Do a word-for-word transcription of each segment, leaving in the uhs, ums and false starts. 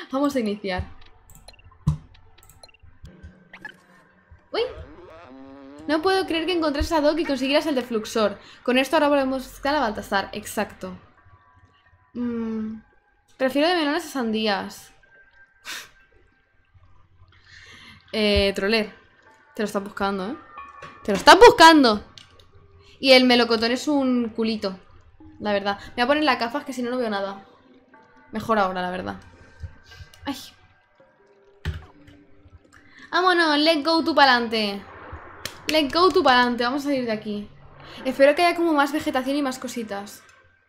Vamos a iniciar. ¡Uy! No puedo creer que encontrases a Doc y consiguieras el de Fluxor. Con esto ahora volvemos a buscar a Baltasar. Exacto. Mm, prefiero de melones a sandías. eh, Troller. Te lo estás buscando, ¿eh? Te lo estás buscando. Y el melocotón es un culito. La verdad. Me voy a poner las gafas que si no no veo nada. Mejor ahora, la verdad. Ay. Vámonos, let's go tú pa'lante. Let's go tú pa'lante. Vamos a salir de aquí. Espero que haya como más vegetación y más cositas.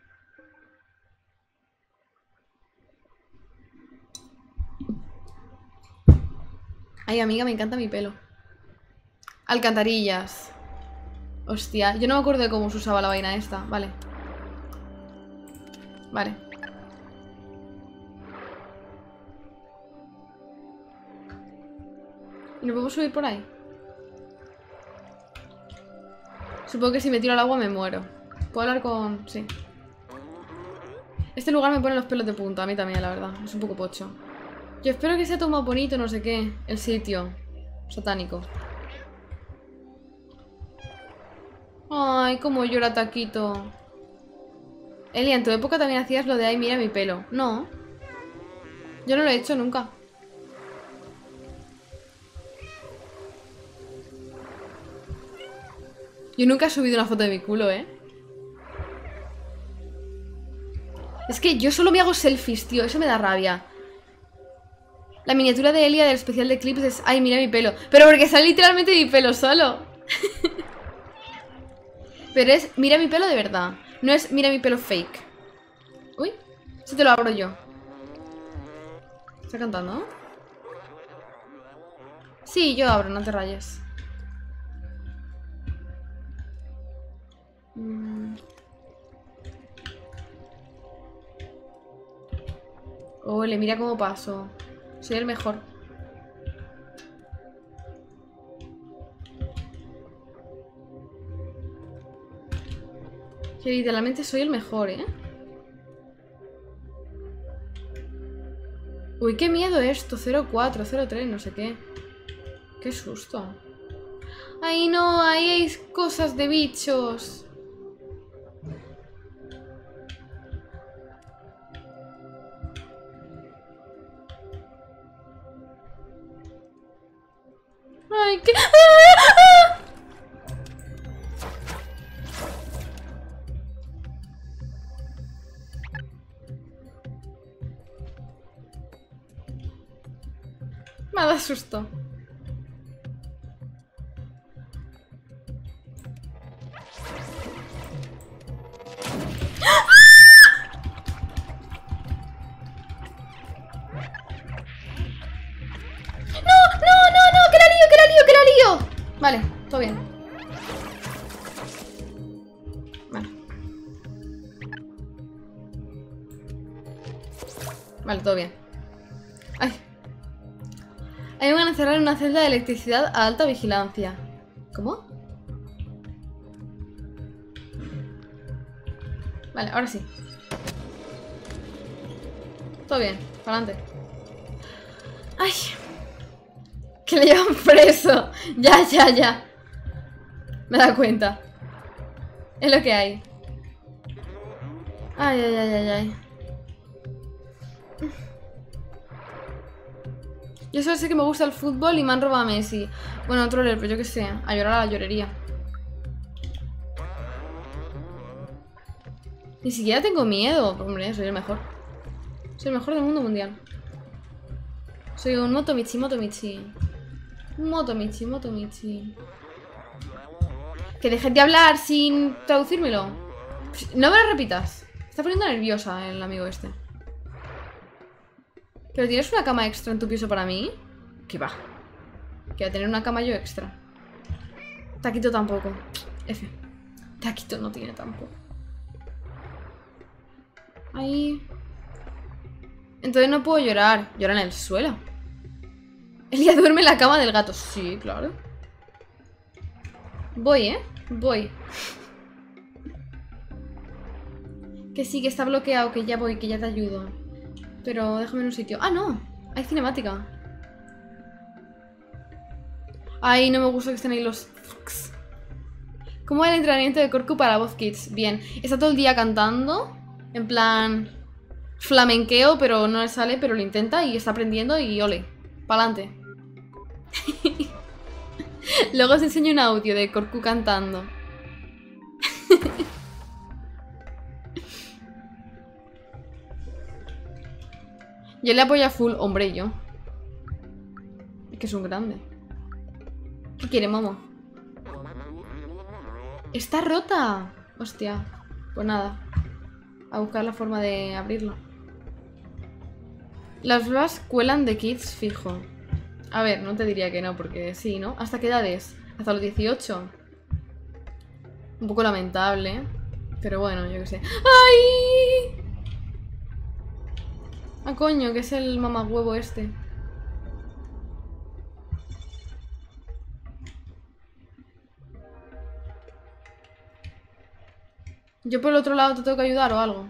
Ay, amiga, me encanta mi pelo. Alcantarillas. Hostia, yo no me acuerdo de cómo se usaba la vaina esta. Vale. Vale. ¿Y no podemos subir por ahí? Supongo que si me tiro al agua me muero. ¿Puedo hablar con...? Sí. Este lugar me pone los pelos de punta. A mí también, la verdad. Es un poco pocho. Yo espero que sea todo más bonito, no sé qué. El sitio. Satánico. Ay, cómo llora Taquito. Elia, en tu época también hacías lo de ay, mira mi pelo. No. Yo no lo he hecho nunca. Yo nunca he subido una foto de mi culo, ¿eh? Es que yo solo me hago selfies, tío. Eso me da rabia. La miniatura de Elia del especial de clips es ay, mira mi pelo. Pero porque sale literalmente mi pelo solo. Pero es mira mi pelo de verdad. No es mira mi pelo fake. Uy, si te lo abro yo. ¿Está cantando? Sí, yo abro, no te rayes. Mm. Ole, mira cómo paso. Soy el mejor. Que literalmente soy el mejor, ¿eh? Uy, qué miedo esto. cero cuatro, cero tres, no sé qué. Qué susto. Ay, no, ahí hay cosas de bichos. Ay, qué... ¡Ah! Me ha dado susto. Vale, todo bien. Vale. Vale, todo bien. Ay. A mí me van a encerrar en una celda de electricidad a alta vigilancia. ¿Cómo? Vale, ahora sí. Todo bien, para adelante. Ay. Que le llevan preso. Ya, ya, ya. Me da cuenta. Es lo que hay. Ay, ay, ay, ay, ay. Yo solo sé que me gusta el fútbol y me han robado a Messi. Bueno, otro leer, pero yo qué sé. A llorar a la llorería. Ni siquiera tengo miedo. Hombre, soy el mejor. Soy el mejor del mundo mundial. Soy un Motomichi, Motomichi. Motomichi, Motomichi. Que dejes de hablar sin traducírmelo. No me lo repitas. Me está poniendo nerviosa el amigo este. ¿Pero tienes una cama extra en tu piso para mí? ¿Qué va? Que voy a tener una cama yo extra. Taquito tampoco. F. Taquito no tiene tampoco. Ahí. Entonces no puedo llorar. Llora en el suelo. Elia duerme en la cama del gato. Sí, claro. Voy, ¿eh? Voy. Que sí, que está bloqueado. Que ya voy, que ya te ayudo. Pero déjame en un sitio. ¡Ah, no! Hay cinemática. Ay, no me gusta que estén ahí los... ¿Cómo va el entrenamiento de Corcu para Voz Kids? Bien. Está todo el día cantando. En plan... flamenqueo, pero no le sale, pero lo intenta y está aprendiendo y ole. Pa'lante. Luego os enseño un audio de Corcu cantando. Yo le apoyo a full, hombre, yo. Es que es un grande. ¿Qué quiere, Momo? ¡Está rota! Hostia. Pues nada. A buscar la forma de abrirlo. Las bebas cuelan de kids fijo. A ver, no te diría que no, porque sí, ¿no? ¿Hasta qué edades? Hasta los dieciocho. Un poco lamentable. Pero bueno, yo qué sé. ¡Ay! Ah, coño, que es el mamagüevo este. ¿Yo por el otro lado te tengo que ayudar o algo?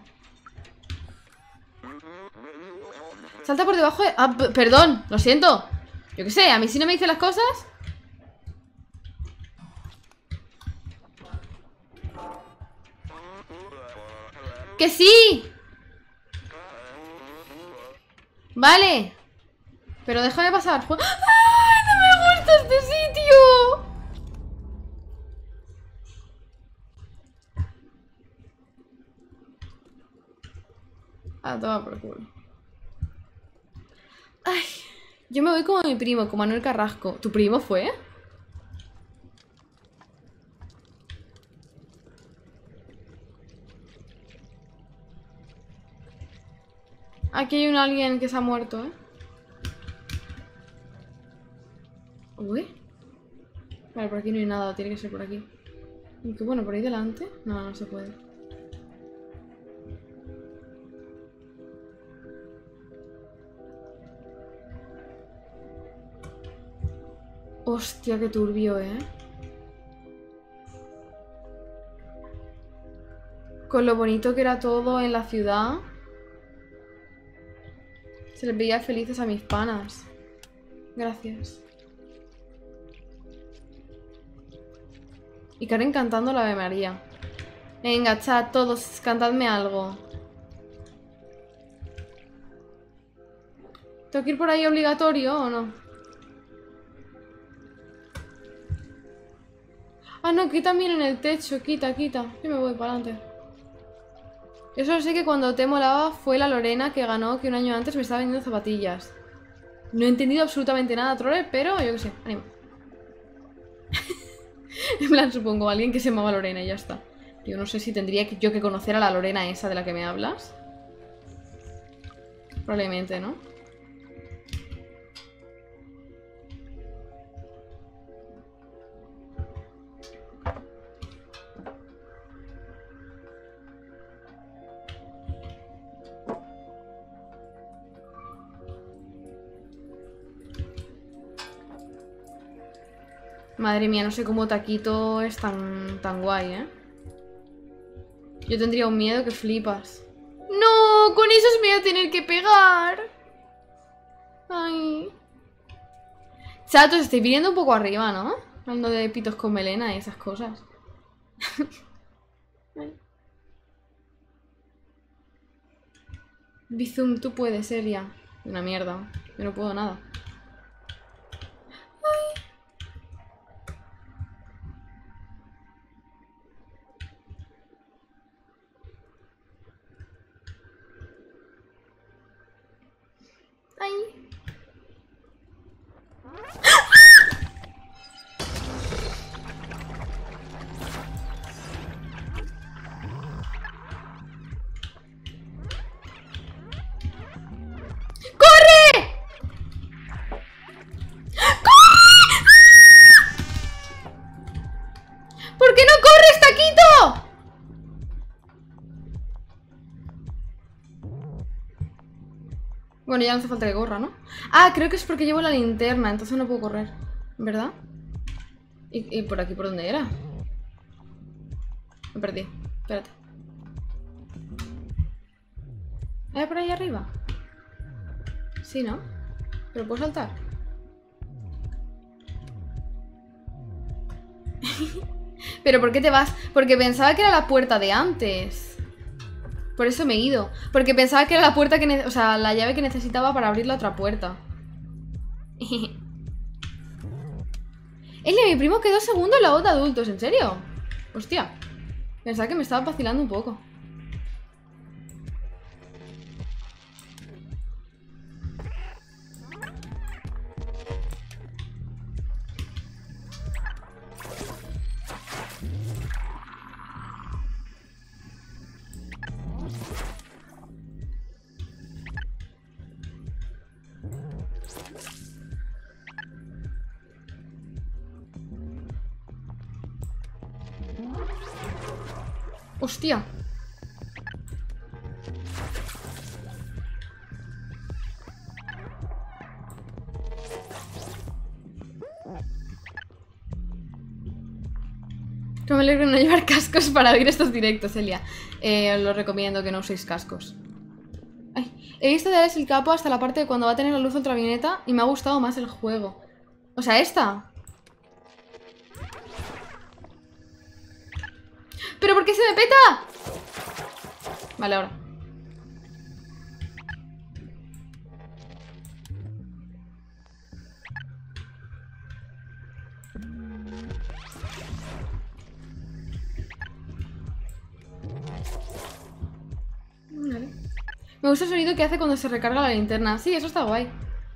Salta por debajo de... Ah, perdón, lo siento. Yo qué sé, a mí si no me dice las cosas... ¡Que sí! Vale. Pero déjame pasar. ¡Ay, no me gusta este sitio! Ah, toma por culo. Ay, yo me voy como mi primo, como Manuel Carrasco. ¿Tu primo fue? Aquí hay un alguien que se ha muerto, ¿eh? Uy. Vale, por aquí no hay nada, tiene que ser por aquí. Y que bueno, por ahí delante. No, no se puede. Hostia, qué turbio, ¿eh? Con lo bonito que era todo en la ciudad. Se les veía felices a mis panas. Gracias. Y Karen cantando la Ave María. Venga, chat, todos, cantadme algo. ¿Tengo que ir por ahí obligatorio o no? Ah, no, quita también en el techo, quita, quita. Yo me voy para adelante. Yo solo sé que cuando te molaba fue la Lorena que ganó, que un año antes me estaba vendiendo zapatillas. No he entendido absolutamente nada, trole, pero yo qué sé, ánimo. En plan, supongo, alguien que se llamaba Lorena y ya está. Yo no sé si tendría que, yo que conocer a la Lorena esa de la que me hablas. Probablemente, ¿no? Madre mía, no sé cómo Taquito es tan, tan guay, ¿eh? Yo tendría un miedo que flipas. ¡No! Con esos me voy a tener que pegar. Ay. Chato, os estoy viniendo un poco arriba, ¿no? Hablando de pitos con melena y esas cosas. Bizum, tú puedes, Elia. Una mierda. Yo no puedo nada. Ay. ¡Corre! ¿Por qué no corres, Taquito? Bueno, ya no hace falta que corra, ¿no? Ah, creo que es porque llevo la linterna, entonces no puedo correr, ¿verdad? ¿Y, y por aquí por dónde era? Me perdí, espérate. ¿Era por ahí arriba? Sí, ¿no? ¿Pero puedo saltar? ¿Pero por qué te vas? Porque pensaba que era la puerta de antes. Por eso me he ido. Porque pensaba que era la puerta que... O sea, la llave que necesitaba para abrir la otra puerta. Elia, mi primo quedó segundo en la voz de adultos. ¿En serio? Hostia. Pensaba que me estaba vacilando un poco. Hostia. No me alegro de no llevar cascos para oír estos directos, Elia. Eh, os lo recomiendo que no uséis cascos. Ay, he visto de Alex el Capo hasta la parte de cuando va a tener la luz ultravioleta y me ha gustado más el juego. O sea, esta. ¿Pero por qué se me peta? Vale, ahora. Vale. Me gusta el sonido que hace cuando se recarga la linterna. Sí, eso está guay.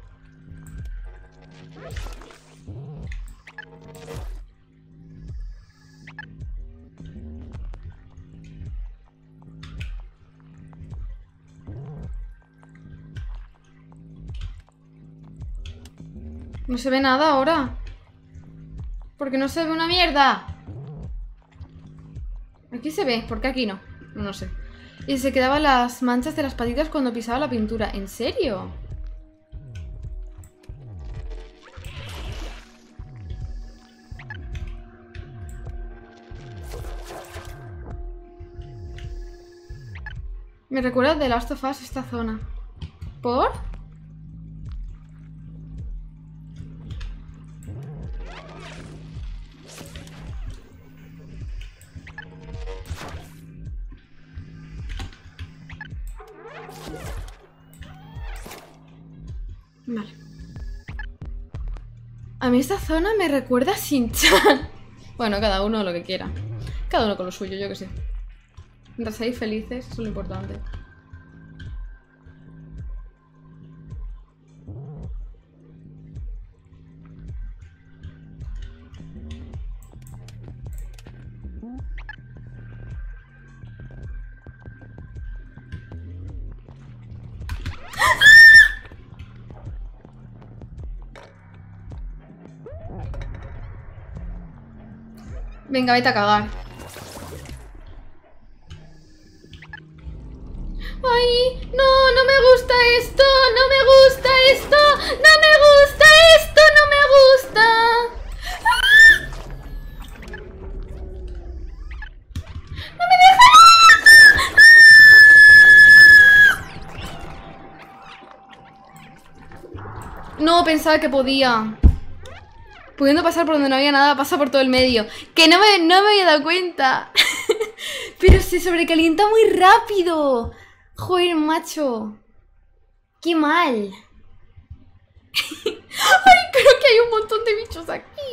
No se ve nada ahora. Porque no se ve una mierda. Aquí se ve, ¿por qué aquí no? No sé. Y se quedaban las manchas de las patitas cuando pisaba la pintura. ¿En serio? Me recuerda de Last of Us esta zona. ¿Por? Vale. A mí esta zona me recuerda a Shin-Chan. Bueno, cada uno lo que quiera. Cada uno con lo suyo, yo que sé. Mientras seáis felices, eso es lo importante. Venga, vete a cagar. ¡Ay! ¡No! ¡No me gusta esto! ¡No me gusta esto! ¡No me gusta esto! ¡No me gusta! ¡Ah! ¡No me deja! No, pensaba que podía. Pudiendo pasar por donde no había nada, pasa por todo el medio. ¡Que no me, no me había dado cuenta! Pero se sobrecalienta muy rápido. Joder, macho. ¡Qué mal! ¡Ay, pero que hay un montón de bichos aquí!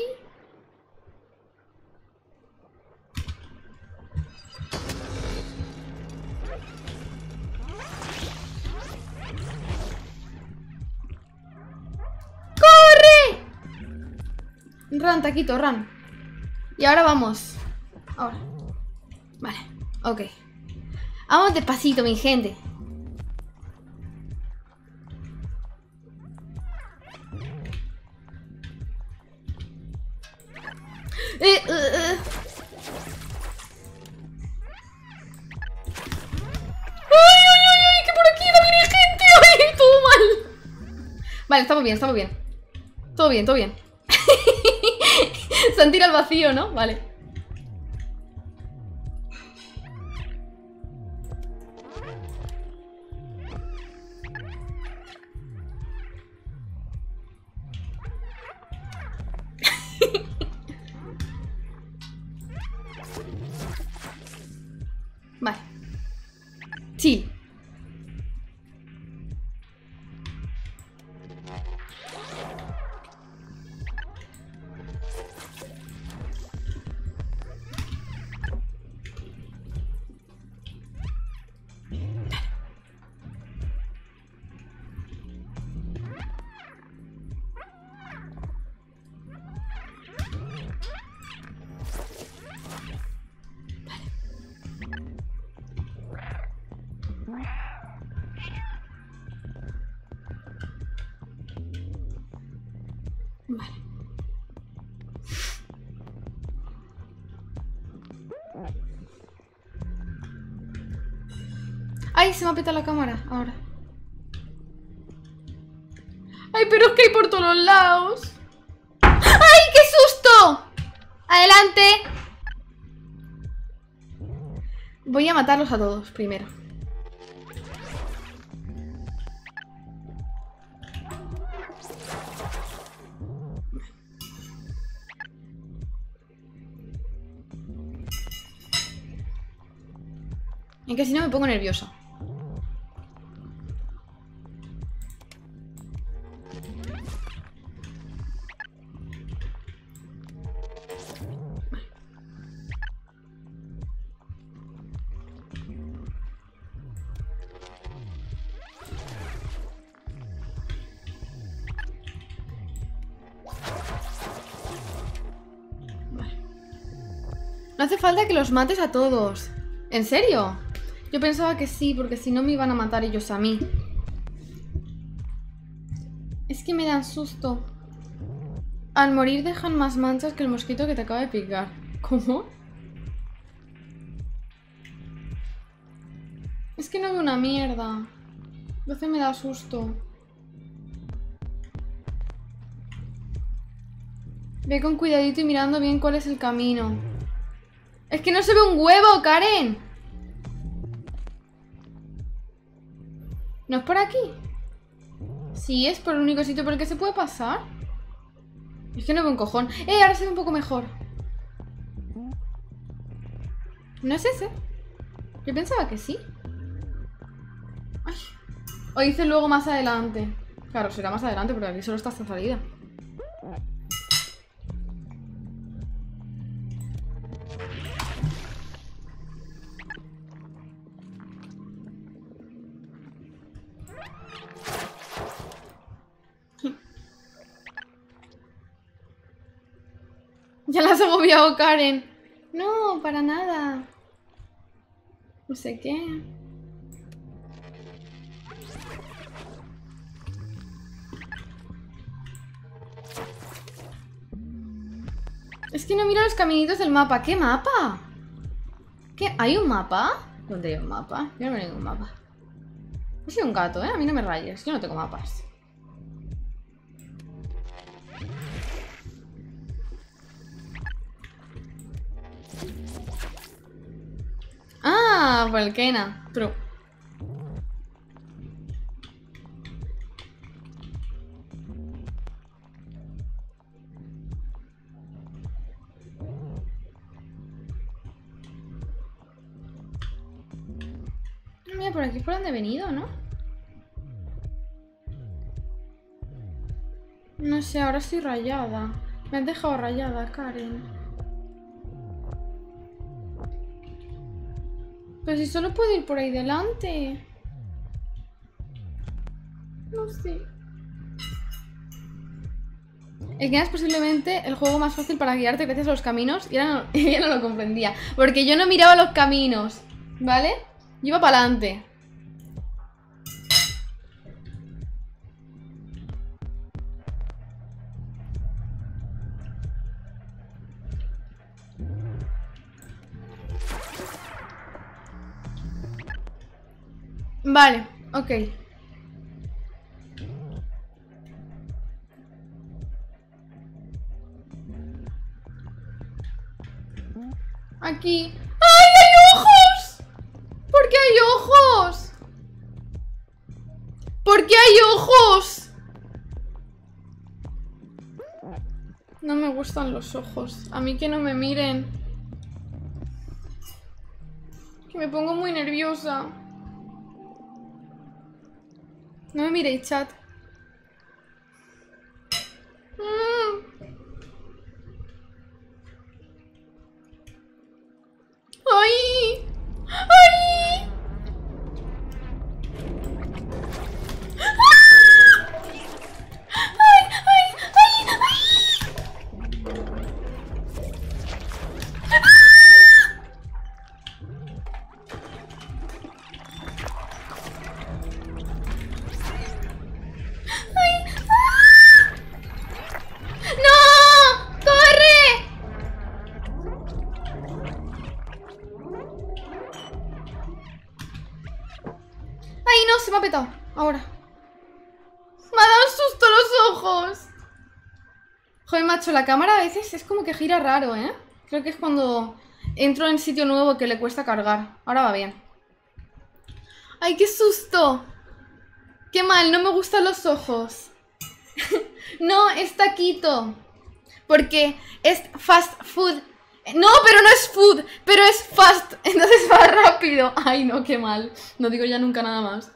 ¡Corre! Run, taquito, run. Y ahora vamos. Ahora. Vale, ok. Vamos despacito, mi gente. Eh, uh, uh. ¡Ay, ay, ay, ay! ¡Que por aquí no viene gente! ¡Ay, todo mal! Vale, estamos bien, estamos bien. Todo bien, todo bien. Se han tirado al vacío, ¿no? Vale. Chill. Vale. ¡Ay! Se me ha petado la cámara ahora. ¡Ay! Pero es que hay por todos los lados. ¡Ay! ¡Qué susto! ¡Adelante! Voy a matarlos a todos primero. Es que si no me pongo nerviosa. Vale. No hace falta que los mates a todos. ¿En serio? Yo pensaba que sí, porque si no me iban a matar ellos a mí. Es que me dan susto. Al morir dejan más manchas que el mosquito que te acaba de picar. ¿Cómo? Es que no veo una mierda. Entonces me da susto. Ve con cuidadito y mirando bien cuál es el camino. Es que no se ve un huevo, Karen. ¿No es por aquí? Sí, es por el único sitio por el que se puede pasar. Es que no veo un cojón. ¡Eh! Ahora se ve un poco mejor. ¿No es ese? Yo pensaba que sí. Ay. O dice luego más adelante. Claro, será más adelante porque aquí solo está esta salida. Ya la has agobiado, Karen. No, para nada. No sé qué. Es que no miro los caminitos del mapa. ¿Qué mapa? ¿Qué? ¿Hay un mapa? ¿Dónde hay un mapa? Yo no veo ningún mapa. Yo soy un gato, ¿eh? A mí no me rayes. Yo no tengo mapas. Ah, Volcana. True. Mira, por aquí es por donde he venido, ¿no? No sé, ahora estoy rayada. Me has dejado rayada, Karen. Pero si solo puedo ir por ahí delante. No sé. El que es posiblemente el juego más fácil para guiarte gracias a los caminos. Y ella no, ella no lo comprendía. Porque yo no miraba los caminos, ¿vale? Yo iba para adelante. Vale, ok. Aquí. ¡Ay, hay ojos! ¿Por qué hay ojos? ¿Por qué hay ojos? No me gustan los ojos. A mí que no me miren. Que me pongo muy nerviosa. No me miréis, chat. Mm. ¡Ay! ¡Ay! Se me ha petado. Ahora. Me ha dado susto los ojos. Joder, macho, la cámara a veces es como que gira raro, ¿eh? Creo que es cuando entro en sitio nuevo que le cuesta cargar. Ahora va bien. ¡Ay, qué susto! ¡Qué mal! No me gustan los ojos. No, es taquito. Porque es fast food. No, pero no es food, pero es fast. Entonces va rápido. Ay, no, qué mal. No digo ya nunca nada más.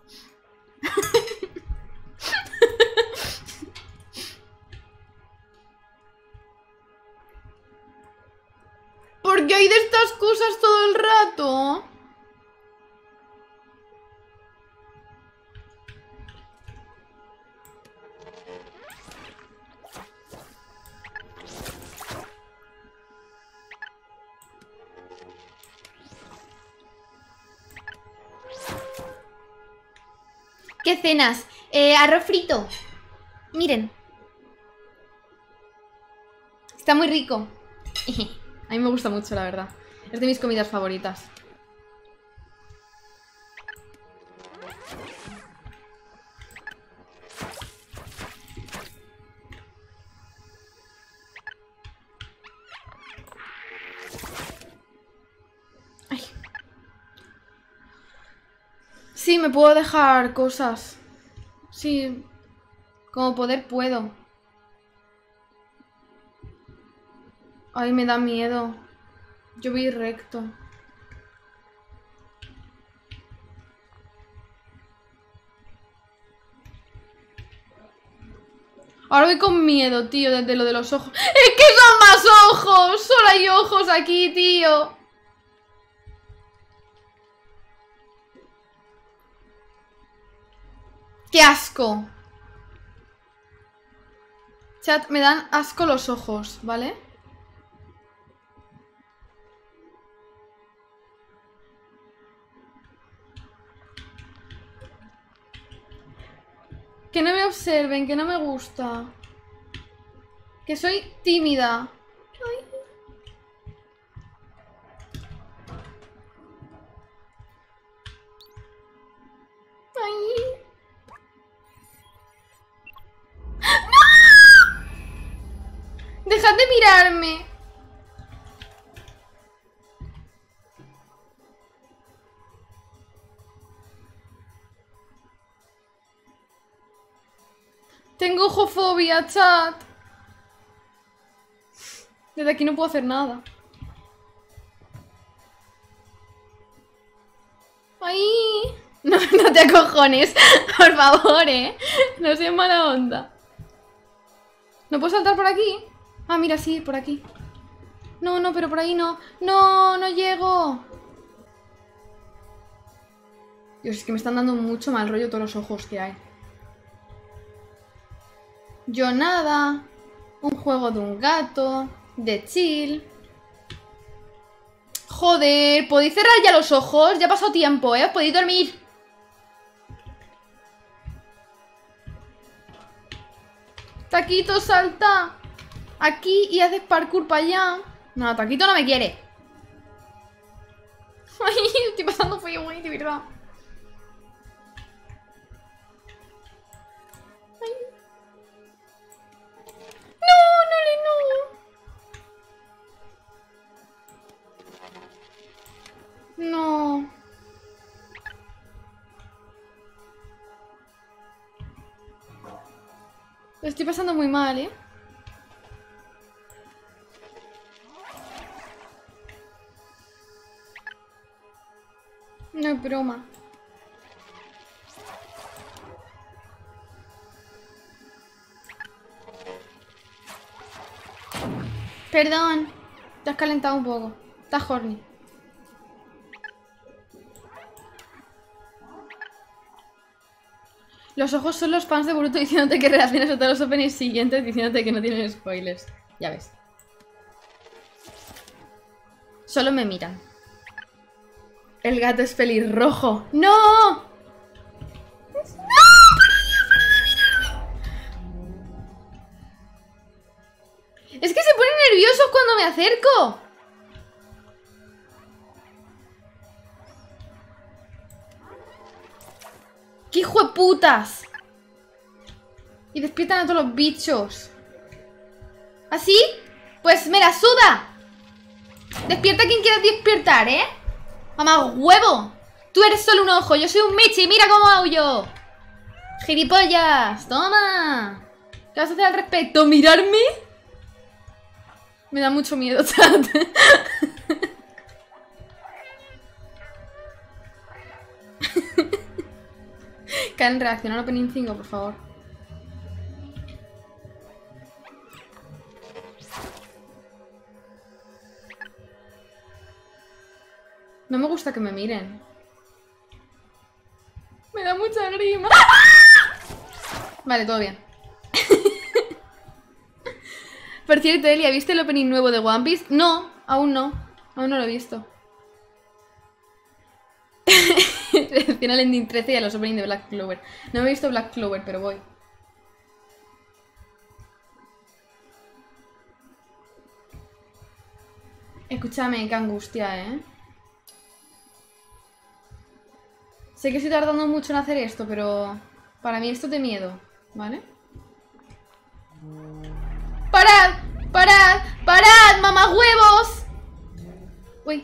¿Por qué hay de estas cosas todo el rato? ¿Qué cenas? Eh, arroz frito. Miren. Está muy rico. A mí me gusta mucho, la verdad. Es de mis comidas favoritas. Ay. Sí, me puedo dejar cosas. Sí. Como poder puedo. Ay, me da miedo. Yo voy recto. Ahora voy con miedo, tío, desde lo de los ojos. ¡Es que son más ojos! Solo hay ojos aquí, tío. ¡Qué asco! Chat, me dan asco los ojos, ¿vale? Que no me observen, que no me gusta. Que soy tímida. Ay. Ay. ¡No! Dejad de mirarme. Tengo ojofobia, chat. Desde aquí no puedo hacer nada. ¡Ay! No, no te acojones. Por favor, eh. No seas mala onda. ¿No puedo saltar por aquí? Ah, mira, sí, por aquí. No, no, pero por ahí no. No, no llego. Dios, es que me están dando mucho mal rollo todos los ojos que hay. Yo nada. Un juego de un gato. De chill. Joder, ¿podéis cerrar ya los ojos? Ya ha pasado tiempo, ¿eh? Podéis dormir. Taquito, salta. Aquí y haces parkour para allá. No, Taquito no me quiere. Ay, estoy pasando frío, güey, de verdad. Ay. No, no le no. No. Lo estoy pasando muy mal, ¿eh? No es broma. Perdón. Te has calentado un poco. Estás horny. Los ojos son los fans de Boruto diciéndote que reacciones a todos los openings siguientes diciéndote que no tienen spoilers. Ya ves. Solo me miran. El gato es pelirrojo. ¡No! ¡No! Es que se ponen nerviosos cuando me acerco. ¡Qué hijo de putas! Y despiertan a todos los bichos. ¿Así? Pues me la suda. Despierta quien quieras despertar, ¿eh? Mamá huevo. Tú eres solo un ojo, yo soy un Michi. Mira cómo aullo. Gilipollas. Toma. ¿Qué vas a hacer al respecto? ¿Mirarme? Me da mucho miedo, chat. Karen, reacciona al opening cinco, por favor. No me gusta que me miren. Me da mucha grima. Vale, todo bien. Por cierto, Elia, ¿viste el opening nuevo de One Piece? No, aún no. Aún no lo he visto. Reacciona al ending trece y a los openings de Black Clover. No he visto Black Clover, pero voy. Escúchame, qué angustia, ¿eh? Sé que estoy tardando mucho en hacer esto, pero para mí esto es de miedo, ¿vale? ¡Parad! ¡Parad! ¡Parad, mamá huevos! Uy.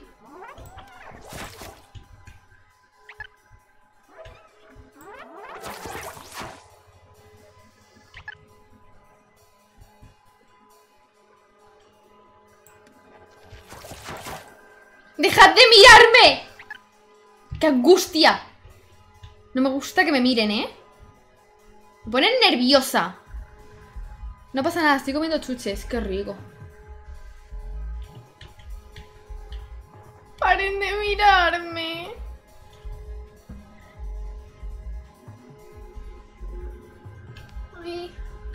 ¡Dejad de mirarme! ¡Qué angustia! No me gusta que me miren, ¿eh? Me ponen nerviosa. No pasa nada, estoy comiendo chuches. Qué rico. ¡Paren de mirarme! Ay.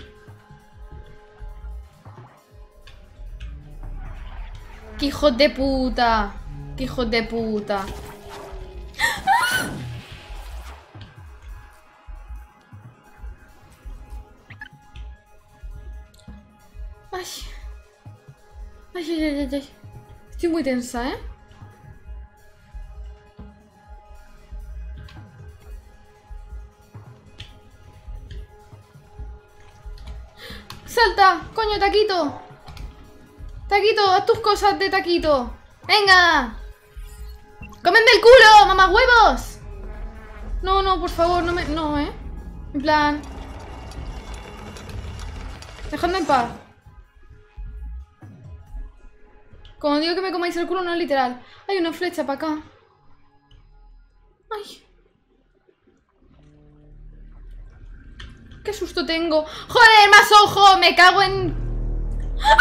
¡Qué hijos de puta! ¡Qué hijos de puta! Ay. Ay, ay, ay, ay, ay. Estoy muy tensa, ¿eh? ¡Salta! ¡Coño, Taquito! ¡Taquito, haz tus cosas de Taquito! ¡Venga! ¡Comen del culo, mamá huevos! No, no, por favor, no me... No, ¿eh? En plan... Dejadme en paz. Como digo que me comáis el culo, no es literal. Hay una flecha para acá. Ay. Qué susto tengo. ¡Joder, más ojo! Me cago en... ¡Ah!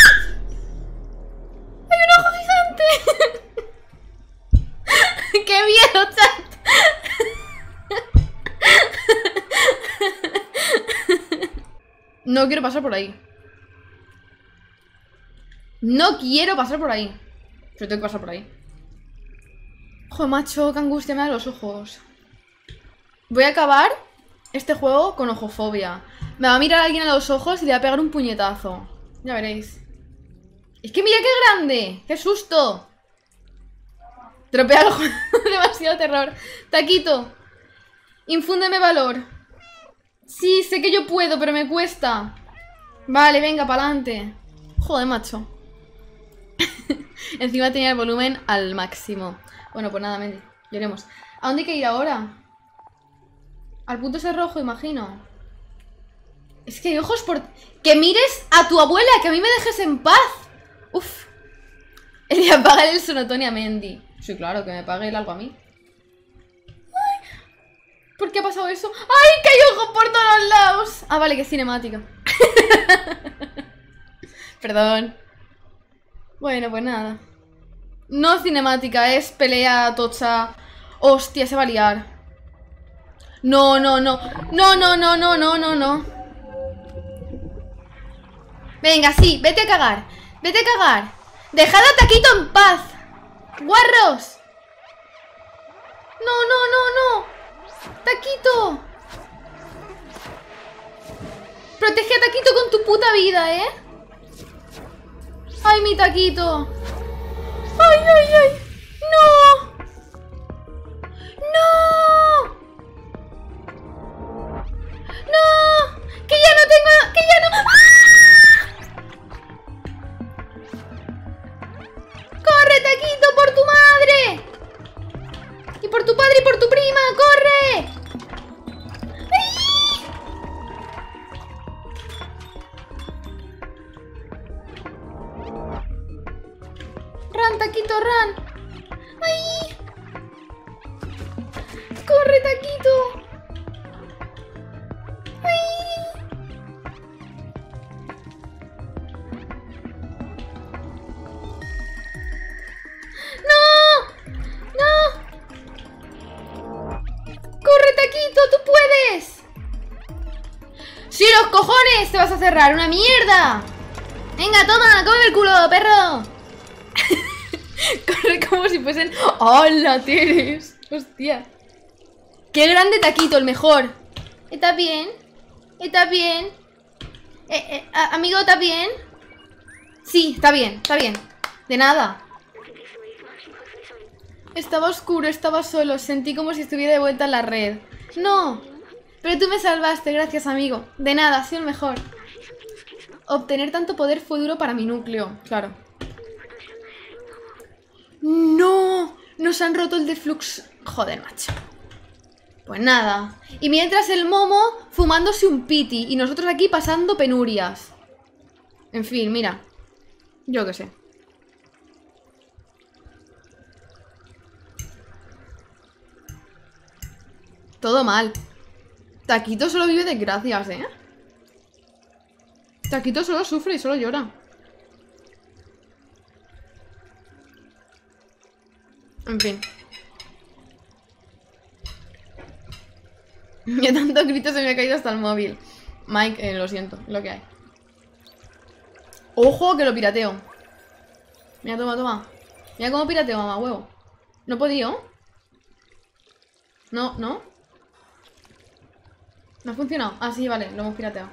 ¡Hay un ojo gigante! ¡Qué miedo, chat! No quiero pasar por ahí. No quiero pasar por ahí. Pero tengo que pasar por ahí. Joder, macho, qué angustia me da los ojos. Voy a acabar este juego con ojofobia. Me va a mirar a alguien a los ojos y le va a pegar un puñetazo. Ya veréis. Es que mira qué grande. ¡Qué susto! Tropea el juego. Demasiado terror. Taquito, infúndeme valor. Sí, sé que yo puedo, pero me cuesta. Vale, venga, pa'lante. Joder, macho. Encima tenía el volumen al máximo. Bueno, pues nada, Mendy, lloremos. ¿A dónde hay que ir ahora? Al punto ese rojo, imagino. Es que hay ojos por... ¡Que mires a tu abuela! ¡Que a mí me dejes en paz! Uf. Elia, págale el sonotone a Mendy. Sí, claro, que me pague él algo a mí. Ay, ¿por qué ha pasado eso? ¡Ay, que hay ojos por todos lados! Ah, vale, que es cinemática. Perdón. Bueno, pues nada. No cinemática, es pelea tocha. Hostia, se va a liar. No, no, no. No, no, no, no, no, no, no. Venga, sí, vete a cagar. Vete a cagar. Dejad a Taquito en paz. Guarros. No, no, no, no. Taquito. Protege a Taquito con tu puta vida, ¿eh? Ay, mi Taquito. Ay, ay, ay. No. No. No. Que ya no tengo... Que ya no... ¡Ah! ¡Corre, Taquito, por tu madre! Y por tu padre y por tu prima. ¡Corre! ¡Ay! ¡Ran, Taquito, ran! ¡Ay! ¡Corre, Taquito! ¡Ay! ¡No! ¡No! ¡Corre, Taquito! ¡Tú puedes! ¡Sí, los cojones! ¡Te vas a cerrar! ¡Una mierda! ¡Venga, toma! ¡Come el culo, perro! Corre como si fuesen... ¡Hola, Teres! ¡Hostia! ¡Qué grande Taquito, el mejor! ¿Estás bien? ¿Estás bien? Eh, eh, amigo, ¿estás bien? Sí, está bien, está bien. De nada. Estaba oscuro, estaba solo. Sentí como si estuviera de vuelta en la red. No, pero tú me salvaste, gracias, amigo. De nada, has sido el mejor. Obtener tanto poder fue duro para mi núcleo. Claro. ¡No! Nos han roto el deflux. Joder, macho. Pues nada. Y mientras el Momo fumándose un piti. Y nosotros aquí pasando penurias. En fin, mira. Yo qué sé. Todo mal. Taquito solo vive desgracias, ¿eh? Taquito solo sufre y solo llora. En fin. De tanto grito se me ha caído hasta el móvil. Mike, eh, lo siento, lo que hay. ¡Ojo, que lo pirateo! Mira, toma, toma. Mira cómo pirateo, mamá, huevo. ¿No he podido? No, ¿no? ¿No ha funcionado? Ah, sí, vale, lo hemos pirateado.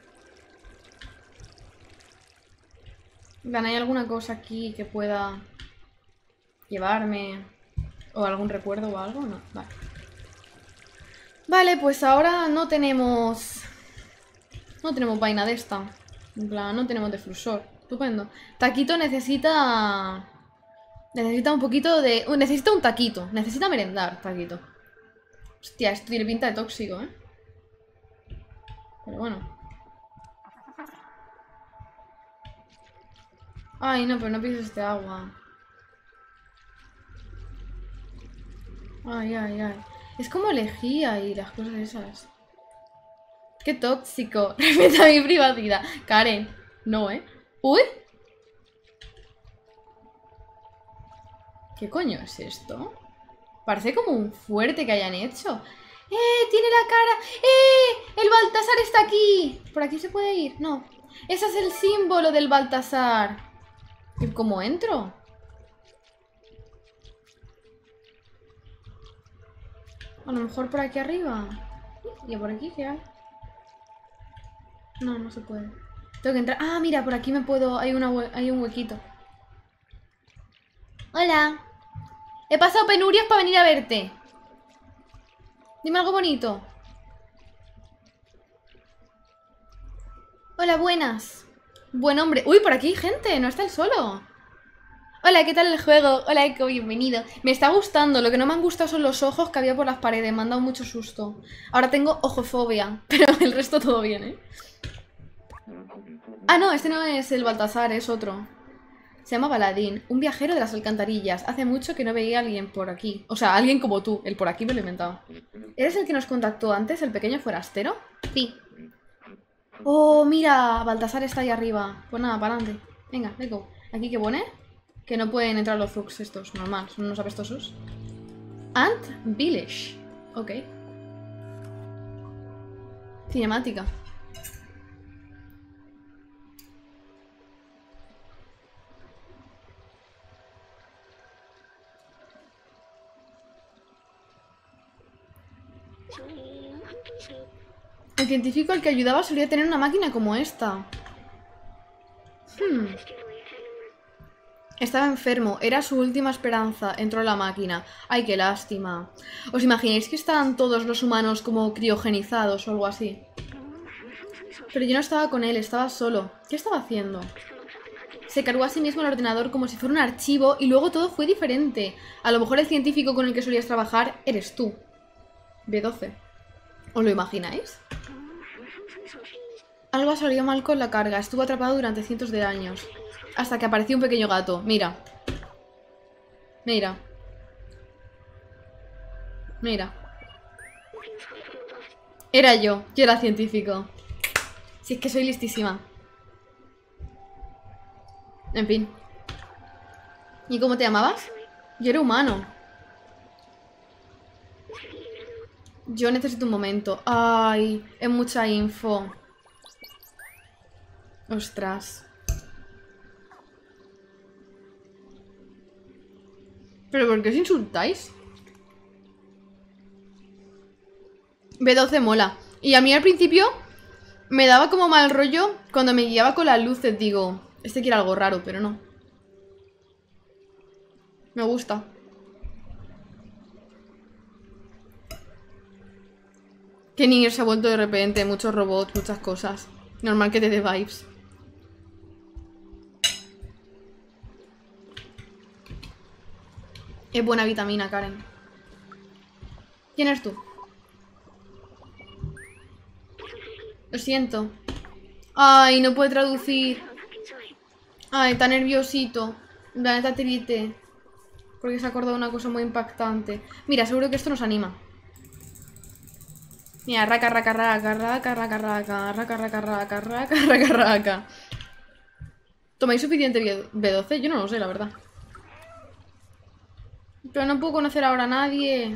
¿Hay alguna cosa aquí que pueda llevarme? ¿O algún recuerdo o algo? No, vale. Vale, pues ahora no tenemos... No tenemos vaina de esta. En plan, no tenemos defusor. Estupendo. Taquito necesita... Necesita un poquito de... Uh, necesita un taquito. Necesita merendar, Taquito. Hostia, esto tiene pinta de tóxico, ¿eh? Pero bueno. Ay, no, pero no pises este agua. Ay, ay, ay. Es como lejía y las cosas esas. Qué tóxico. Respeta mi privacidad. Karen. No, ¿eh? ¡Uy! ¿Qué coño es esto? Parece como un fuerte que hayan hecho. ¡Eh! ¡Tiene la cara! ¡Eh! ¡El Baltasar está aquí! ¿Por aquí se puede ir? No. Ese es el símbolo del Baltasar. ¿Y cómo entro? A lo mejor por aquí arriba. ¿Y por aquí qué hay? No, no se puede. Tengo que entrar. Ah, mira, por aquí me puedo... Hay, una hue... hay un huequito. Hola. He pasado penurias para venir a verte. Dime algo bonito. Hola, buenas. Buen hombre. Uy, por aquí hay gente. No está él solo. Hola, ¿qué tal el juego? Hola, Eco, bienvenido. Me está gustando. Lo que no me han gustado son los ojos que había por las paredes. Me han dado mucho susto. Ahora tengo ojofobia. Pero el resto todo bien, ¿eh? Ah, no, este no es el Baltasar, es otro. Se llama Baladín, un viajero de las alcantarillas. Hace mucho que no veía a alguien por aquí. O sea, alguien como tú. El por aquí me lo he inventado. ¿Eres el que nos contactó antes, el pequeño forastero? Sí. Oh, mira, Baltasar está ahí arriba. Pues nada, para adelante. Venga, vengo. ¿Aquí qué pone? Que no pueden entrar los zugs estos, normal, son unos apestosos. Ant Village. Ok. Cinemática. El científico al que ayudaba solía tener una máquina como esta. Hmm. Estaba enfermo, era su última esperanza. Entró a la máquina. Ay, qué lástima. ¿Os imagináis que estaban todos los humanos como criogenizados o algo así? Pero yo no estaba con él, estaba solo. ¿Qué estaba haciendo? Se cargó a sí mismo el ordenador como si fuera un archivo y luego todo fue diferente. A lo mejor el científico con el que solías trabajar eres tú. B doce. ¿Os lo imagináis? Algo salió mal con la carga. Estuvo atrapado durante cientos de años. Hasta que apareció un pequeño gato. Mira. Mira. Mira. Era yo. Yo era científico. Si es que soy listísima. En fin. ¿Y cómo te llamabas? Yo era humano. Yo necesito un momento. Ay, es mucha info. Ostras. ¿Pero por qué os insultáis? B doce mola. Y a mí al principio me daba como mal rollo cuando me guiaba con las luces. Digo, este quiere algo raro, pero no. Me gusta. Que Nier se ha vuelto de repente. Muchos robots, muchas cosas. Normal que te dé vibes. Es buena vitamina, Karen. ¿Quién eres tú? Lo siento. Ay, no puede traducir. Ay, está nerviosito. La neta triste. Porque se ha acordado de una cosa muy impactante. Mira, seguro que esto nos anima. Mira, raca, raca, raca, raca, raca, raca, raca, raca, raca, raca, raca, raca. ¿Tomáis suficiente B doce? Yo no lo sé, la verdad. Pero no puedo conocer ahora a nadie.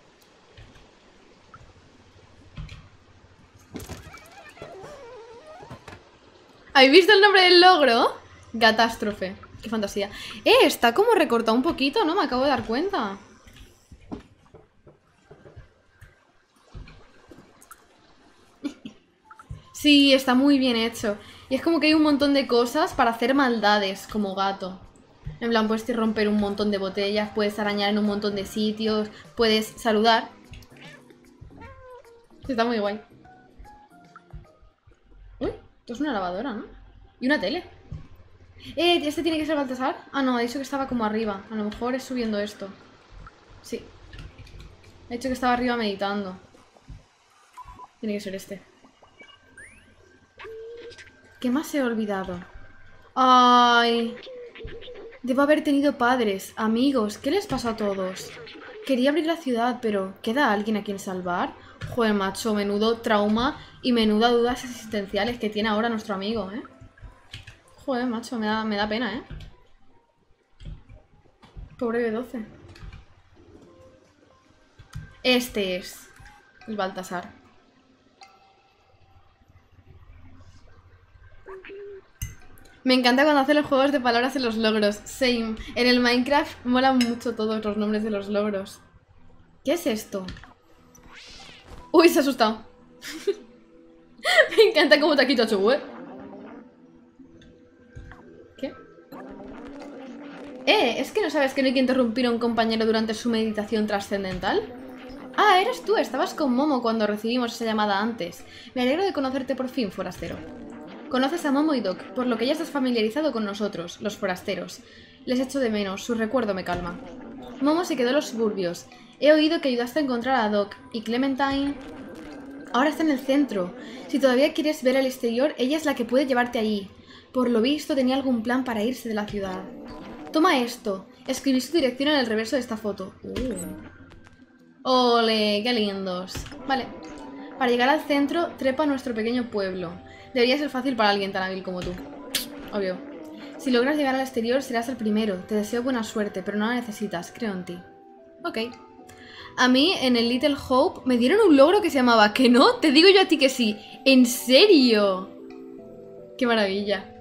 ¿Habéis visto el nombre del logro? Catástrofe. Qué fantasía. Eh, está como recortado un poquito, ¿no? Me acabo de dar cuenta. Sí, está muy bien hecho. Y es como que hay un montón de cosas para hacer maldades, como gato. En plan, puedes romper un montón de botellas, puedes arañar en un montón de sitios, puedes saludar. Está muy guay. Uy, esto es una lavadora, ¿no? Y una tele. Eh, ¿este tiene que ser Baltasar? Ah, no, ha dicho que estaba como arriba. A lo mejor es subiendo esto. Sí. Ha dicho que estaba arriba meditando. Tiene que ser este. ¿Qué más he olvidado? Ay... Debo haber tenido padres, amigos. ¿Qué les pasó a todos? Quería abrir la ciudad, pero ¿queda alguien a quien salvar? Joder, macho, menudo trauma y menuda dudas existenciales que tiene ahora nuestro amigo, ¿eh? Joder, macho, me da, me da pena, ¿eh? Pobre B doce. Este es el Baltasar. Me encanta cuando hacen los juegos de palabras en los logros. Same. En el Minecraft molan mucho todos los nombres de los logros. ¿Qué es esto? Uy, se ha asustado. Me encanta cómo te ha quitado su web. ¿Qué? Eh, ¿es que no sabes que no hay que interrumpir a un compañero durante su meditación trascendental? Ah, eres tú. Estabas con Momo cuando recibimos esa llamada antes. Me alegro de conocerte por fin, forastero. Conoces a Momo y Doc, por lo que ya estás familiarizado con nosotros, los forasteros. Les echo de menos, su recuerdo me calma. Momo se quedó en los suburbios. He oído que ayudaste a encontrar a Doc, y Clementine... ahora está en el centro. Si todavía quieres ver el exterior, ella es la que puede llevarte allí. Por lo visto tenía algún plan para irse de la ciudad. Toma esto. Escribí su dirección en el reverso de esta foto. Uh. ¡Ole! ¡Qué lindos! Vale. Para llegar al centro, trepa a nuestro pequeño pueblo. Debería ser fácil para alguien tan hábil como tú. Obvio. Si logras llegar al exterior, serás el primero. Te deseo buena suerte, pero no la necesitas. Creo en ti. Ok. A mí, en el Little Hope, me dieron un logro que se llamaba ¿que no? Te digo yo a ti que sí. ¿En serio? ¡Qué maravilla!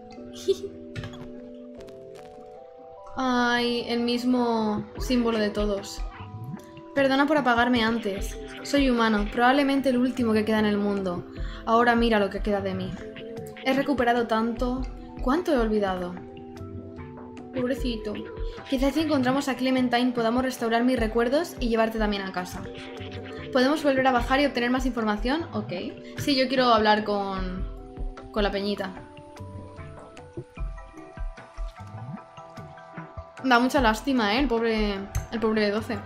Ay, el mismo símbolo de todos. Perdona por apagarme antes. Soy humano, probablemente el último que queda en el mundo. Ahora mira lo que queda de mí. He recuperado tanto... ¿Cuánto he olvidado? Pobrecito. Quizás si encontramos a Clementine podamos restaurar mis recuerdos y llevarte también a casa. ¿Podemos volver a bajar y obtener más información? Ok. Sí, yo quiero hablar con... con la peñita. Da mucha lástima, ¿eh? El pobre... el pobre de doce.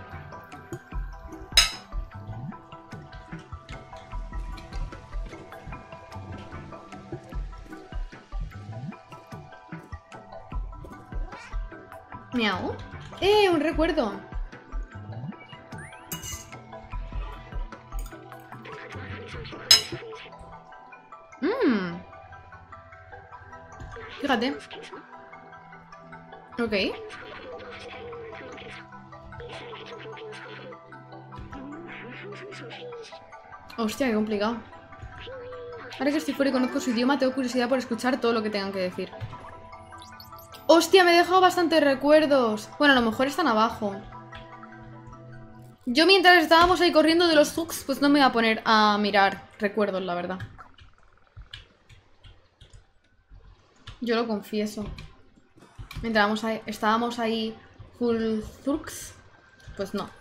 Miau. ¡Eh! Un recuerdo. Mmm. Fíjate. Ok. Hostia, qué complicado. Ahora que estoy fuera y conozco su idioma, tengo curiosidad por escuchar todo lo que tengan que decir. ¡Hostia! Me he dejado bastantes recuerdos. Bueno, a lo mejor están abajo. Yo mientras estábamos ahí corriendo de los zugs, pues no me iba a poner a mirar recuerdos, la verdad. Yo lo confieso. Mientras ahí, estábamos ahí full zugs, pues no.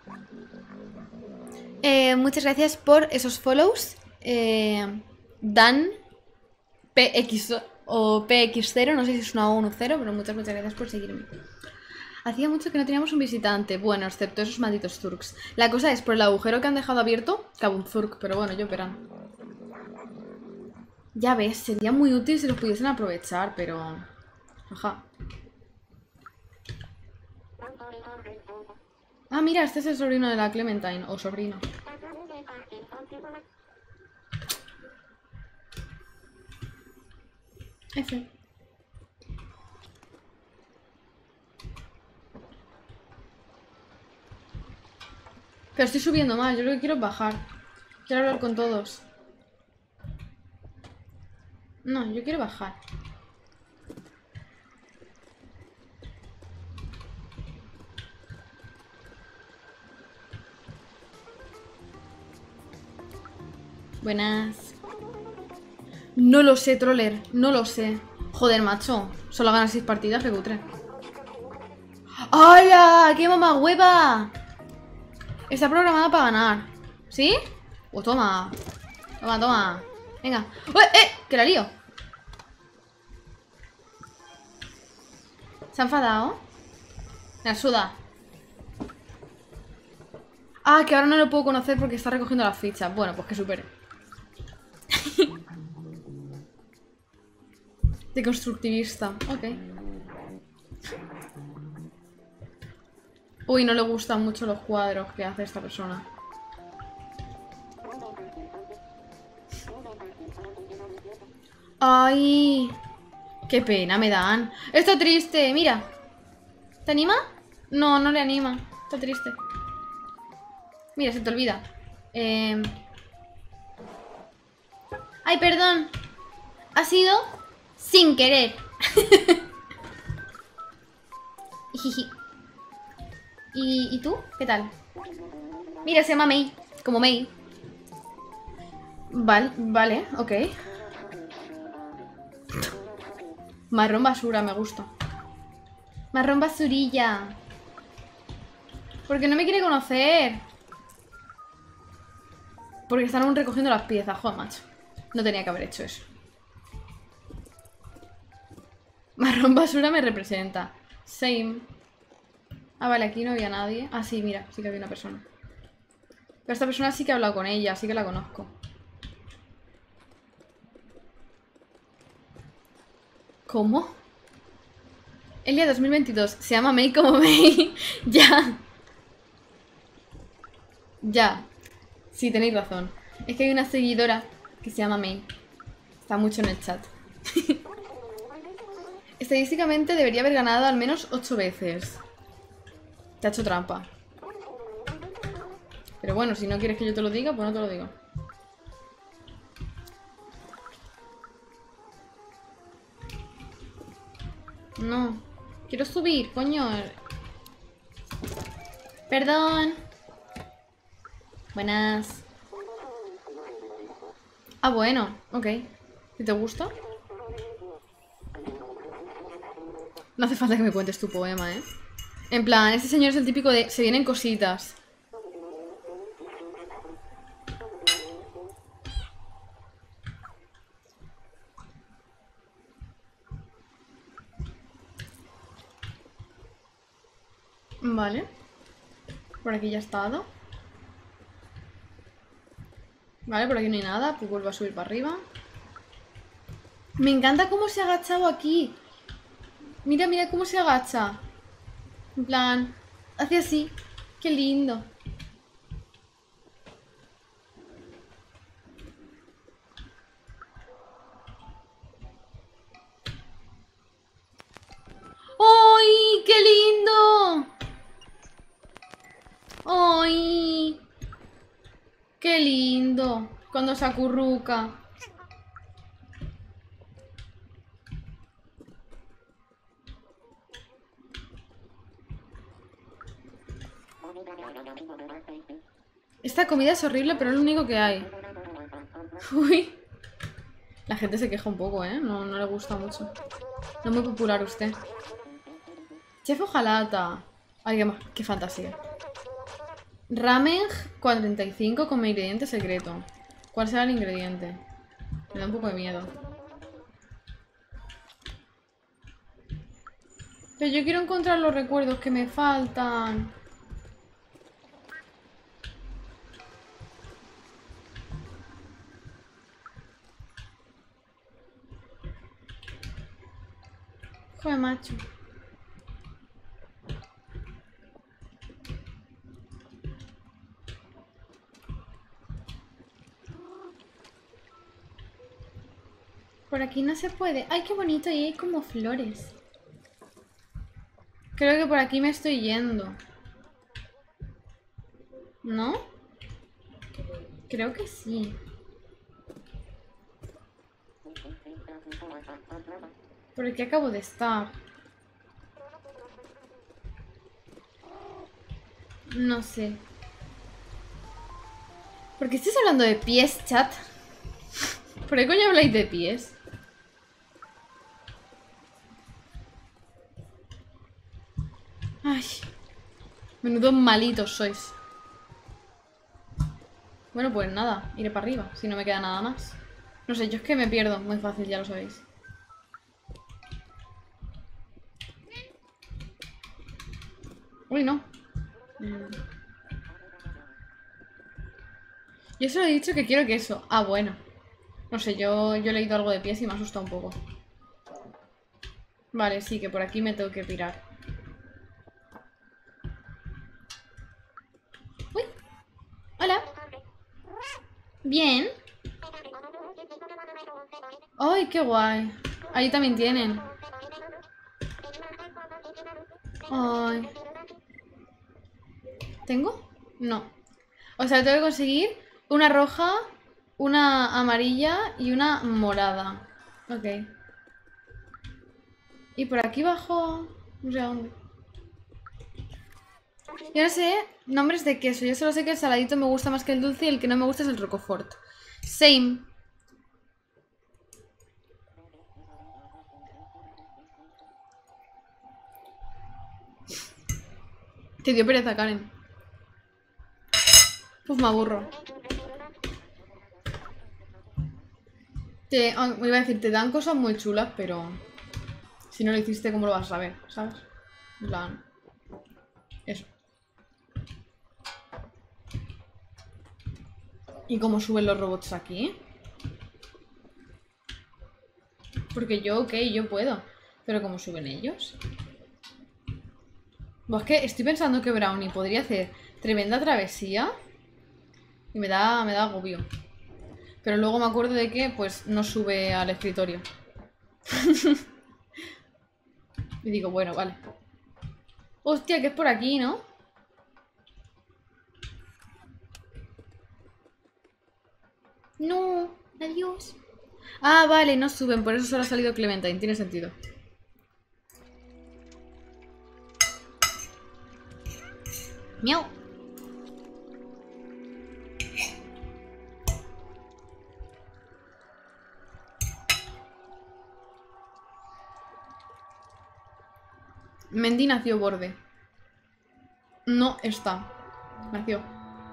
Eh, muchas gracias por esos follows. Eh, Dan P X o P X cero, no sé si es una O o un cero, pero muchas, muchas gracias por seguirme. Hacía mucho que no teníamos un visitante, bueno, excepto esos malditos Zurks. La cosa es, por el agujero que han dejado abierto, cabe un Zurk, pero bueno, yo verán. Ya ves, sería muy útil si los pudiesen aprovechar, pero... Ajá. Ah, mira, este es el sobrino de la Clementine, o sobrino. F. Pero estoy subiendo más, yo lo que quiero es bajar. Quiero hablar con todos. No, yo quiero bajar. Buenas. No lo sé, troller. No lo sé. Joder, macho. Solo ganas seis partidas, que cutre. ¡Hala! ¡Qué mamá hueva! Está programada para ganar. ¿Sí? Pues toma. Toma, toma. Venga. ¡Eh, eh! ¡Que la lío! ¿Se ha enfadado? Me suda. Ah, que ahora no lo puedo conocer porque está recogiendo las fichas. Bueno, pues que supere. De constructivista. Ok. Uy, no le gustan mucho los cuadros que hace esta persona. Ay, qué pena me dan. Está triste, mira. ¿Te anima? No, no le anima. Está triste. Mira, se te olvida. Eh... Ay, perdón. Ha sido sin querer. ¿Y, ¿Y tú? ¿Qué tal? Mira, se llama Mei. Como Mei. Vale, vale, ok. Marrón basura, me gusta. Marrón basurilla. Porque no me quiere conocer. Porque están aún recogiendo las piezas. Joder, macho. No tenía que haber hecho eso. Marrón basura me representa. Same. Ah, vale, aquí no había nadie. Ah, sí, mira, sí que había una persona. Pero esta persona sí que he hablado con ella, así que la conozco. ¿Cómo? Elia dos mil veintidós. Se llama Mei como Mei. Ya. Ya. Sí, tenéis razón. Es que hay una seguidora que se llama Mei. Está mucho en el chat. Estadísticamente debería haber ganado al menos ocho veces. Te ha hecho trampa. Pero bueno, si no quieres que yo te lo diga, pues no te lo digo. No. Quiero subir, coño. Perdón. Buenas. Ah, bueno. Ok. ¿Y te gusta? No hace falta que me cuentes tu poema, ¿eh? En plan, este señor es el típico de... Se vienen cositas. Vale. Por aquí ya he estado. Vale, por aquí no hay nada. Pues vuelvo a subir para arriba. Me encanta cómo se ha agachado aquí. Mira, mira cómo se agacha. En plan, hace así. Qué lindo. ¡Ay, qué lindo! ¡Ay! ¡Qué lindo! Cuando se acurruca. Esta comida es horrible, pero es lo único que hay. Uy. La gente se queja un poco, ¿eh? No, no le gusta mucho. No es muy popular usted. Chef hojalata. Ay, qué, qué fantasía. Ramen cuarenta y cinco como ingrediente secreto. ¿Cuál será el ingrediente? Me da un poco de miedo. Pero yo quiero encontrar los recuerdos que me faltan. Joder, macho. Por aquí no se puede. ¡Ay, qué bonito! Y hay como flores. Creo que por aquí me estoy yendo. ¿No? Creo que sí. ¿Por aquí acabo de estar? No sé. ¿Por qué estás hablando de pies, chat? ¿Por qué coño habláis de pies? Ay. Menudos malitos sois. Bueno, pues nada. Iré para arriba, si no me queda nada más. No sé, yo es que me pierdo muy fácil, ya lo sabéis. Uy, no. Mm. Yo solo he dicho que quiero queso. Ah, bueno. No sé, yo, yo he leído algo de pies y me asusta un poco. Vale, sí, que por aquí me tengo que pirar. Uy. Hola. Bien. Ay, qué guay. Ahí también tienen. Ay. ¿Tengo? No. O sea, tengo que conseguir una roja, una amarilla y una morada. Ok. Y por aquí bajo... No sé a dónde. Yo no sé nombres de queso. Yo solo sé que el saladito me gusta más que el dulce y el que no me gusta es el Roquefort. Same. Te dio pereza, Karen. Pues me aburro. Te, oh, me iba a decir, te dan cosas muy chulas, pero... Si no lo hiciste, ¿cómo lo vas a saber? ¿Sabes? En plan... Eso. ¿Y cómo suben los robots aquí? Porque yo, ok, yo puedo. Pero ¿cómo suben ellos? Pues es que estoy pensando que Brownie podría hacer tremenda travesía. Y me da, me da agobio. Pero luego me acuerdo de que, pues, no sube al escritorio. Y digo, bueno, vale. Hostia, que es por aquí, ¿no? No, adiós. Ah, vale, no suben, por eso solo ha salido Clementine, tiene sentido. Miau. Mendy nació borde. No está. Nació.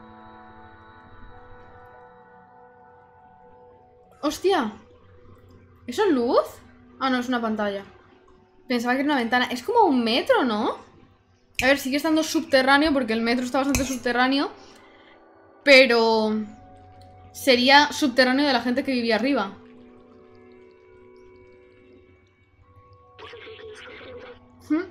¡Hostia! ¿Eso es luz? Ah, no, es una pantalla. Pensaba que era una ventana. Es como un metro, ¿no? A ver, sigue estando subterráneo porque el metro está bastante subterráneo. Pero... sería subterráneo de la gente que vivía arriba. ¿Mm?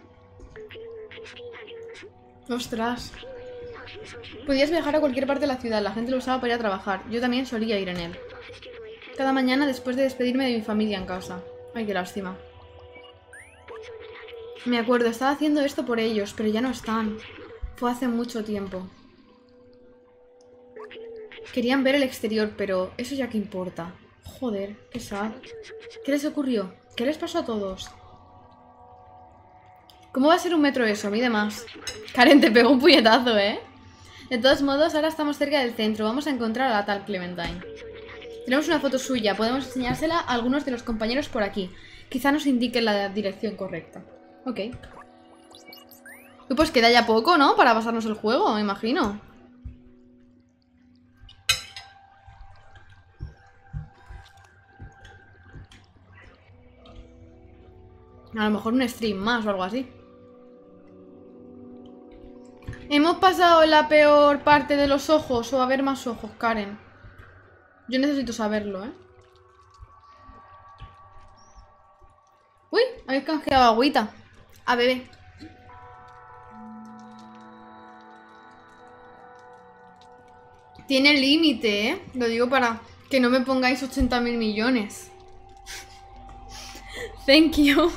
Ostras. Podías viajar a cualquier parte de la ciudad. La gente lo usaba para ir a trabajar. Yo también solía ir en él. Cada mañana después de despedirme de mi familia en casa. Ay, qué lástima. Me acuerdo, estaba haciendo esto por ellos, pero ya no están. Fue hace mucho tiempo. Querían ver el exterior, pero eso ya que importa. Joder, qué sad. ¿Qué les ocurrió? ¿Qué les pasó a todos? ¿Cómo va a ser un metro eso? Mide más. Karen, te pegó un puñetazo, ¿eh? De todos modos, ahora estamos cerca del centro. Vamos a encontrar a la tal Clementine. Tenemos una foto suya. Podemos enseñársela a algunos de los compañeros por aquí. Quizá nos indique la dirección correcta. Ok. Pues queda ya poco, ¿no? Para pasarnos el juego, me imagino. A lo mejor un stream más o algo así. ¿Hemos pasado la peor parte de los ojos o va a haber más ojos, Karen? Yo necesito saberlo, ¿eh? Uy, habéis canjeado agüita. A bebé. Tiene límite, ¿eh? Lo digo para que no me pongáis ochenta mil millones. Thank you.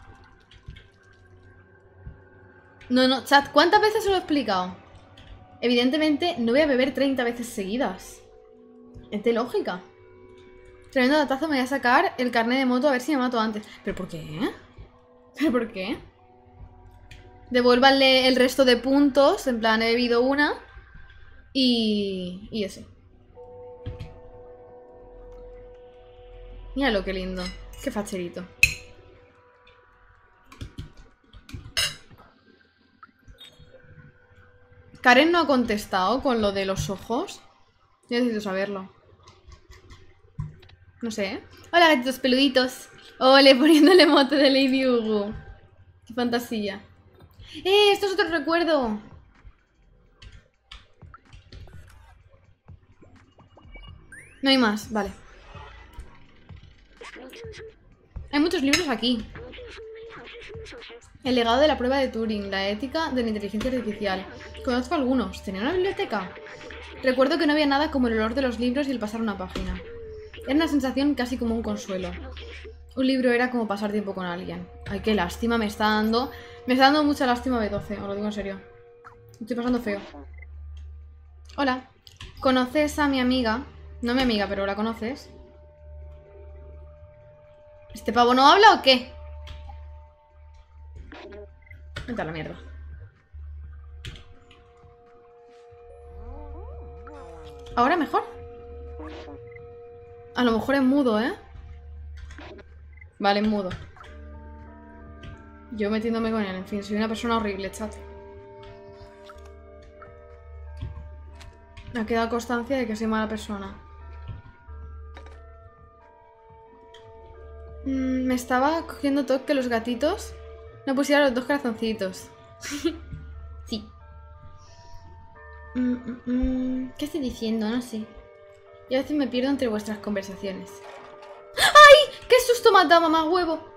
No, no, chat, ¿cuántas veces os lo he explicado? Evidentemente no voy a beber treinta veces seguidas. Es de lógica. Tremendo datazo, me voy a sacar el carnet de moto a ver si me mato antes. ¿Pero por qué? ¿Pero por qué? Devuélvanle el resto de puntos. En plan, he bebido una. Y... y eso. Míralo qué lindo. Qué facherito. Karen no ha contestado con lo de los ojos. Yo necesito saberlo. No sé, ¿eh? Hola, gatitos peluditos. Ole, poniéndole mote de Lady Ugu. Qué fantasía. ¡Eh! Esto es otro recuerdo. No hay más, vale. Hay muchos libros aquí. El legado de la prueba de Turing, la ética de la inteligencia artificial. Conozco algunos. ¿Tenía una biblioteca? Recuerdo que no había nada como el olor de los libros y el pasar una página. Era una sensación casi como un consuelo. Un libro era como pasar tiempo con alguien. Ay, qué lástima me está dando. Me está dando mucha lástima B doce, os lo digo en serio. Estoy pasando feo. Hola. ¿Conoces a mi amiga? No mi amiga, pero la conoces. ¿Este pavo no habla o qué? Vete a la mierda. ¿Ahora mejor? A lo mejor es mudo, ¿eh? Vale, es mudo. Yo metiéndome con él, en fin, soy una persona horrible, chat. Me ha quedado constancia de que soy mala persona. Mm, me estaba cogiendo toque que los gatitos no pusieran los dos corazoncitos. Sí. Mm, mm, mm. ¿Qué estoy diciendo? No sé. Yo a veces me pierdo entre vuestras conversaciones. ¡Ay! ¡Qué susto me ha dado, mamá huevo!